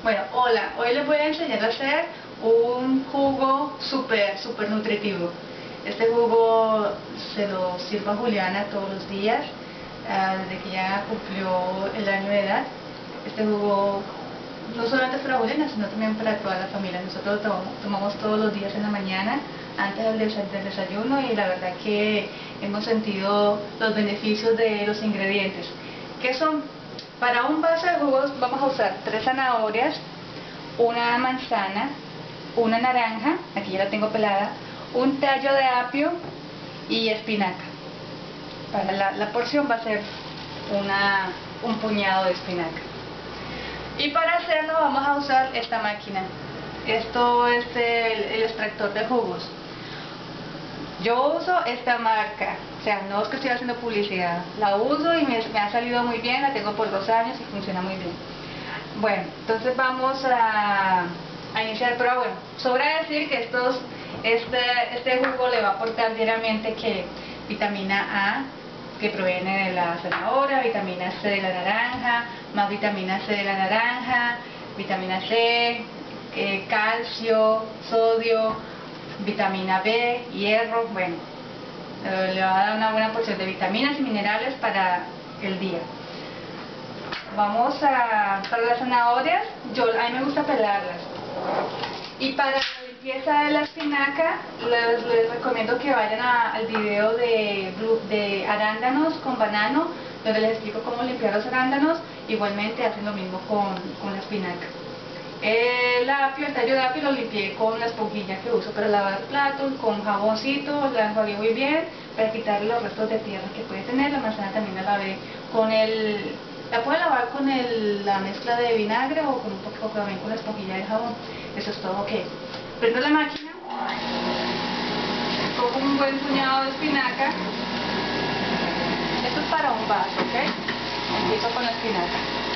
Bueno, hola, hoy les voy a enseñar a hacer un jugo súper nutritivo. Este jugo se lo sirvo a Juliana todos los días, desde que ya cumplió el año de edad. Este jugo no solamente es para Juliana, sino también para toda la familia. Nosotros lo tomamos todos los días en la mañana, antes del desayuno, y la verdad que hemos sentido los beneficios de los ingredientes. ¿Qué son? Para un vaso de jugos vamos a usar 3 zanahorias, una manzana, una naranja, aquí ya la tengo pelada, un tallo de apio y espinaca. Para la porción va a ser un puñado de espinaca. Y para hacerlo vamos a usar esta máquina. Esto es el extractor de jugos. Yo uso esta marca, o sea, no es que estoy haciendo publicidad, la uso y me ha salido muy bien, la tengo por 2 años y funciona muy bien. Bueno, entonces vamos a iniciar, pero bueno, sobra decir que este jugo le va a aportar diariamente que vitamina A, que proviene de la zanahoria, vitamina C de la naranja, más vitamina C de la naranja, vitamina C, calcio, sodio, vitamina B, hierro. Bueno, le va a dar una buena porción de vitaminas y minerales para el día. Vamos para las zanahorias, a mí me gusta pelarlas. Y para la limpieza de la espinaca, les recomiendo que vayan al video de arándanos con banano, donde les explico cómo limpiar los arándanos. Igualmente hacen lo mismo con la espinaca. El tallo de apio lo limpié con la esponjilla que uso para lavar platos, con jaboncito, la enjuagué muy bien para quitarle los restos de tierra que puede tener. La manzana también la lavé la puedo lavar con la mezcla de vinagre o con un poco también con la esponjilla de jabón. Eso es todo. Ok, prendo la máquina, cojo un buen puñado de espinaca. Esto es para un vaso, ok. Empiezo con la espinaca.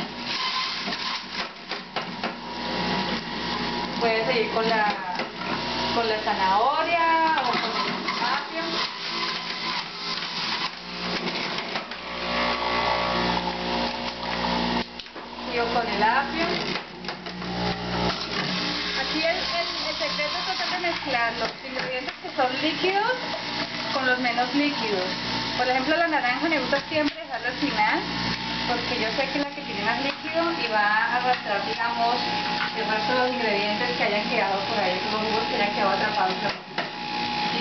Puedes seguir con la zanahoria o con el apio. Sigo con el apio. Aquí el secreto es tratar de mezclar los ingredientes que son líquidos con los menos líquidos. Por ejemplo, la naranja me gusta siempre dejarla al final, porque yo sé que la que tiene más líquido y va a arrastrar, digamos, el resto de los ingredientes que hayan quedado por ahí, los jugos que hayan quedado atrapados. Y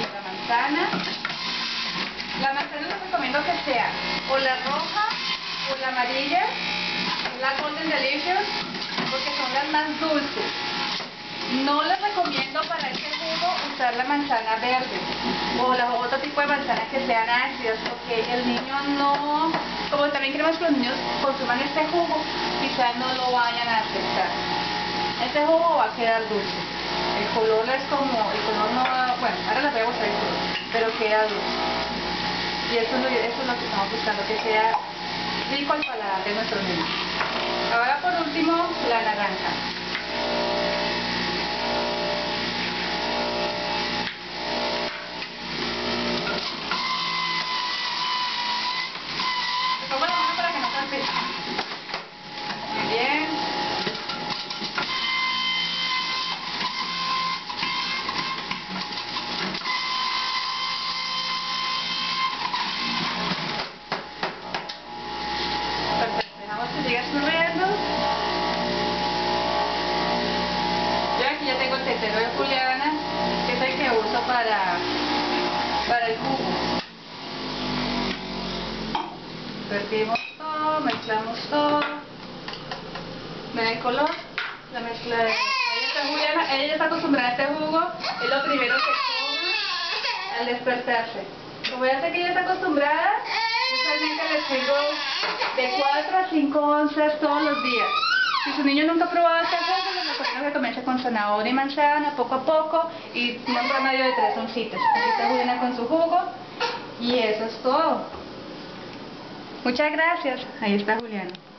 la manzana les recomiendo que sea o la roja o la amarilla, la Golden Delicious, porque son las más dulces. No les recomiendo para este jugo usar la manzana verde o otro tipo de manzanas que sean ácidas, porque el niño no, como también queremos que los niños consuman este jugo, quizás no lo vayan a aceptar. Este jugo va a quedar dulce. El color no va, bueno, ahora les voy a mostrar el color, pero queda dulce. Y eso es lo que estamos buscando, que sea rico al paladar de nuestros niños. Ahora por último, la naranja. Pongo la mano para que no salpique. Muy bien. Perfecto, dejamos que siga escurriendo. Yo aquí ya tengo el tetero de Juliana, que es el que uso para el jugo. Vertimos todo, mezclamos todo. ¿Ven el color? La mezcla de... Ahí está Juliana, ella ya está acostumbrada a este jugo, es lo primero que toma al despertarse. Como ya sé que ella está acostumbrada, usualmente le sirvo de 4 a 5 onzas todos los días. Si su niño nunca ha probado este jugo, les recomiendo que comience con zanahoria y manzana, poco a poco, y un promedio de 3 oncitas. Aquí está Juliana con su jugo, y eso es todo. Muchas gracias. Ahí está Juliana.